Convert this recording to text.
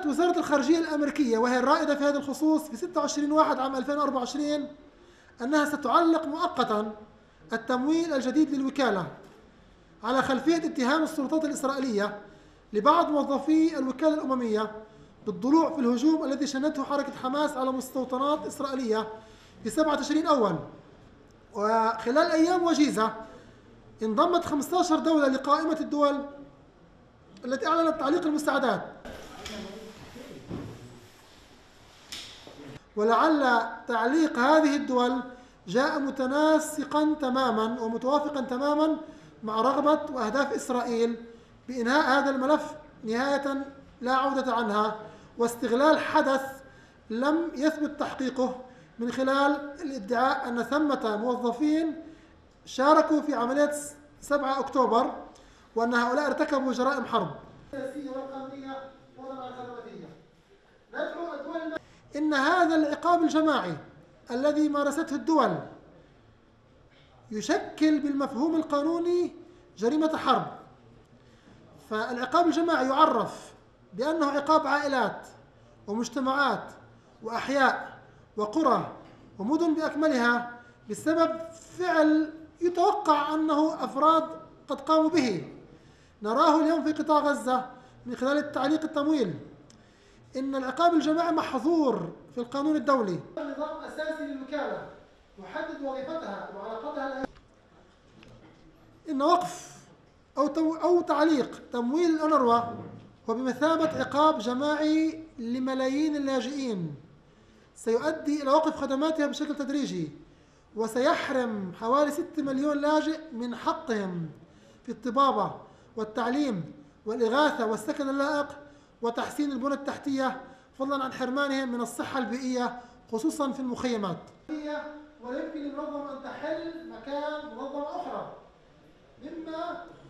أعلنت وزارة الخارجية الأمريكية وهي الرائدة في هذا الخصوص في 26/1 عام 2024 أنها ستعلق مؤقتا التمويل الجديد للوكالة على خلفية اتهام السلطات الإسرائيلية لبعض موظفي الوكالة الأممية بالضلوع في الهجوم الذي شنته حركة حماس على مستوطنات إسرائيلية في 7 تشرين أول. وخلال أيام وجيزة انضمت 15 دولة لقائمة الدول التي أعلنت تعليق المساعدات، ولعل تعليق هذه الدول جاء متناسقا تماما ومتوافقا تماما مع رغبة وأهداف إسرائيل بإنهاء هذا الملف نهاية لا عودة عنها، واستغلال حدث لم يثبت تحقيقه من خلال الادعاء أن ثمة موظفين شاركوا في عملية 7 أكتوبر وأن هؤلاء ارتكبوا جرائم حرب. إن هذا العقاب الجماعي الذي مارسته الدول يشكل بالمفهوم القانوني جريمة حرب. فالعقاب الجماعي يعرف بأنه عقاب عائلات ومجتمعات وأحياء وقرى ومدن بأكملها بسبب فعل يتوقع أنه أفراد قد قاموا به. نراه اليوم في قطاع غزة من خلال التعليق التمويل. إن العقاب الجماعي محظور في القانون الدولي. نظام أساسي للوكالة يحدد وظيفتها وعلاقتها. إن وقف أو تعليق تمويل الأونروا هو بمثابة عقاب جماعي لملايين اللاجئين سيؤدي إلى وقف خدماتها بشكل تدريجي، وسيحرم حوالي 6 مليون لاجئ من حقهم في الطبابة والتعليم والإغاثة والسكن اللائق وتحسين البنى التحتية، فضلا عن حرمانهم من الصحة البيئية خصوصا في المخيمات. ولا يمكن للمنظمة أن تحل مكان منظمة أخرى، مما